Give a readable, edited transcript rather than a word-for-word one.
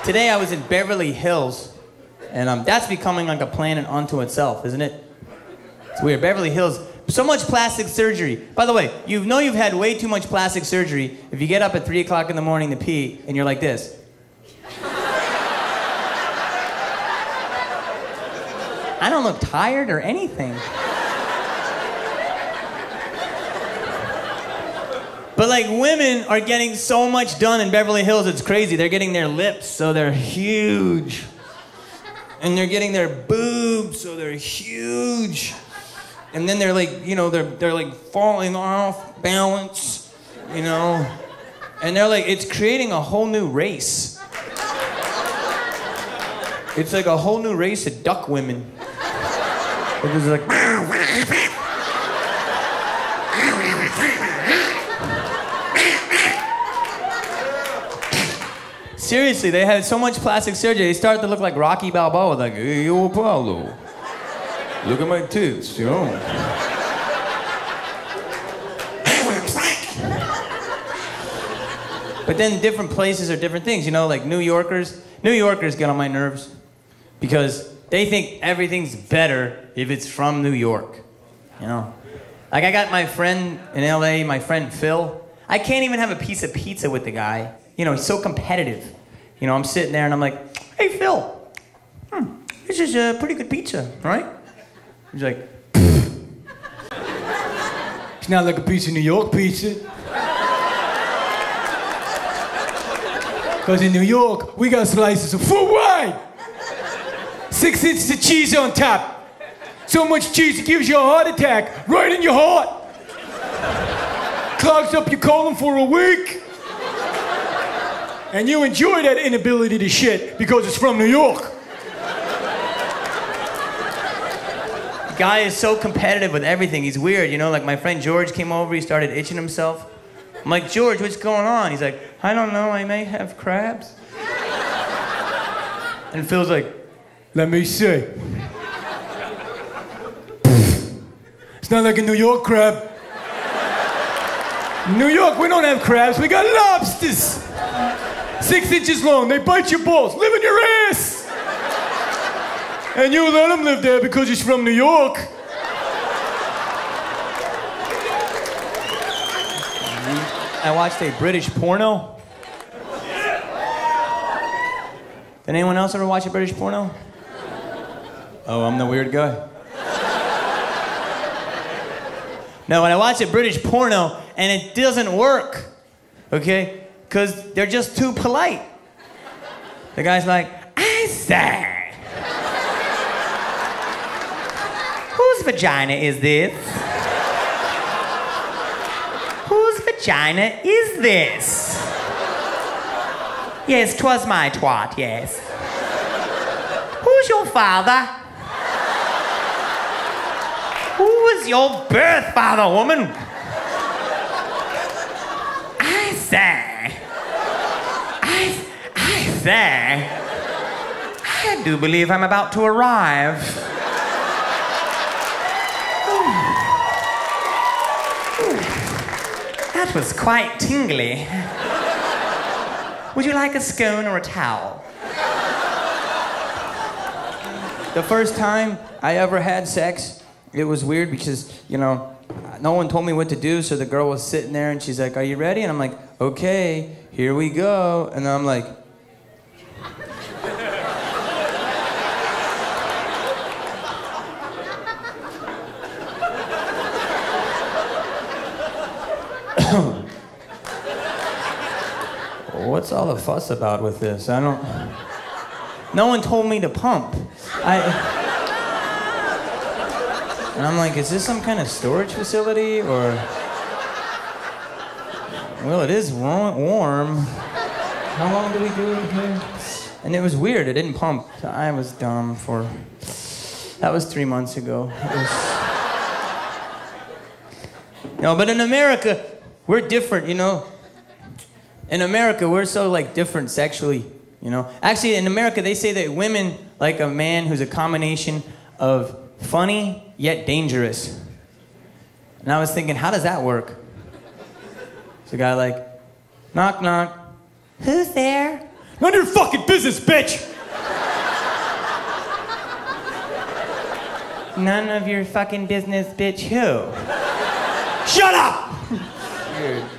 Today I was in Beverly Hills, and that's becoming like a planet unto itself, isn't it? It's weird. Beverly Hills, so much plastic surgery. By the way, you've had way too much plastic surgery if you get up at 3 o'clock in the morning to pee and you're like this. I don't look tired or anything. But like women are getting so much done in Beverly Hills, it's crazy. They're getting their lips so they're huge. And they're getting their boobs so they're huge. And then they're like, you know, they're like falling off balance, you know. And they're like, it's creating a whole new race. It's like a whole new race of duck women. It was like... Seriously, they had so much plastic surgery, they started to look like Rocky Balboa, like, hey, yo, Paulo, look at my tits, you know. But then different places are different things, you know, like New Yorkers get on my nerves because they think everything's better if it's from New York, you know. Like I got my friend in LA, my friend Phil, I can't even have a piece of pizza with the guy. You know, he's so competitive. You know, I'm sitting there and I'm like, hey, Phil, this is a pretty good pizza, right? He's like, it's not like a piece of New York pizza. Because in New York, we got slices of foot wide. 6 inches of cheese on top. So much cheese it gives you a heart attack right in your heart. Clogs up your colon for a week. And you enjoy that inability to shit because it's from New York. The guy is so competitive with everything. He's weird, you know, like my friend George came over, he started itching himself. I'm like, George, what's going on? He's like, I don't know, I may have crabs. And Phil's like, let me see. It's not like a New York crab. In New York, we don't have crabs, we got lobsters. 6 inches long, they bite your balls, live in your ass! And you let him live there because he's from New York. I watched a British porno. Did anyone else ever watch a British porno? Oh, I'm the weird guy. No, when I watch a British porno and it doesn't work, okay? Because they're just too polite. The guy's like, I say, whose vagina is this? Whose vagina is this? Yes, 'twas my twat, yes. Who's your father? Who was your birth father, woman? I say. I do believe I'm about to arrive. Ooh. That was quite tingly. Would you like a scone or a towel? The first time I ever had sex, it was weird because, you know, no one told me what to do, so the girl was sitting there and she's like, are you ready? And I'm like, okay, here we go. And then I'm like, what's all the fuss about with this? No one told me to pump. And I'm like, is this some kind of storage facility or? Well, it is warm. How long do we do it here? And it was weird, it didn't pump. I was dumb that was 3 months ago. No, but in America, we're different, you know? In America, we're so, like, different sexually, you know? Actually, in America, they say that women like a man who's a combination of funny yet dangerous. And I was thinking, how does that work? It's a guy like, knock, knock. Who's there? None of your fucking business, bitch! None of your fucking business, bitch who? Shut up! Dude.